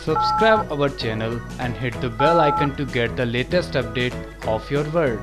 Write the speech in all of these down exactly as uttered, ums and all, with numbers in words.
Subscribe our channel and hit the bell icon to get the latest update of your world.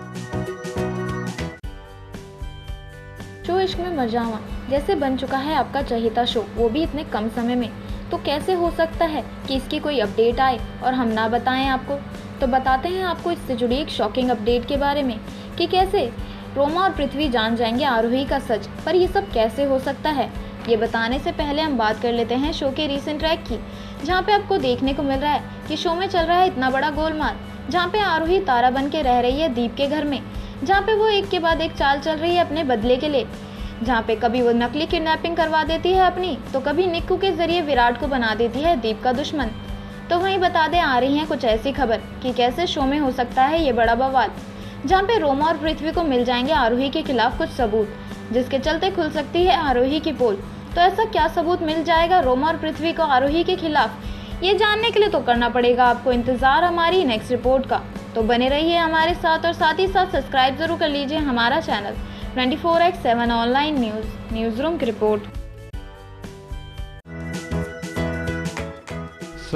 Show Ishq Mein मर जावा जैसे बन चुका है आपका चहेता शो, वो भी इतने कम समय में, तो कैसे हो सकता है कि इसकी कोई अपडेट आए और हम ना बताएं आपको। तो बताते हैं आपको इससे जुड़ी एक शॉकिंग अपडेट के बारे में कि कैसे रोमा और पृथ्वी जान जाएंगे आरोही का सच। पर ये सब कैसे हो सकता है, ये बताने से पहले हम बात कर लेते हैं शो के रीसेंट ट्रैक की, जहाँ पे आपको देखने को मिल रहा है कि शो में चल रहा है इतना बड़ा गोलमाल, जहाँ पे आरोही तारा बन के रह रही है दीप के घर में, जहाँ पे वो एक के बाद एक चाल चल रही है अपने बदले के लिए, जहाँ पे कभी वो नकली किडनैपिंग करवा देती है अपनी, तो कभी निक्कू के जरिए विराट को बना देती है दीप का दुश्मन। तो वहीं बता दें आ रही है कुछ ऐसी खबर कि कैसे शो में हो सकता है ये बड़ा बवाल, जहाँ पे रोमा और पृथ्वी को मिल जाएंगे आरोही के खिलाफ कुछ सबूत, जिसके चलते खुल सकती है आरोही की पोल। तो ऐसा क्या सबूत मिल जाएगा रोमा और पृथ्वी को आरोही के खिलाफ, ये जानने के लिए तो करना पड़ेगा आपको इंतजार हमारी नेक्स्ट रिपोर्ट का। तो बने रहिए हमारे साथ और साथ ही साथ सब्सक्राइब जरूर कर लीजिए हमारा channel twenty four by seven online news newsroom की रिपोर्ट।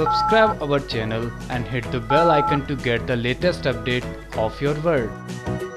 Subscribe our channel and hit the bell icon to get the latest update of your world.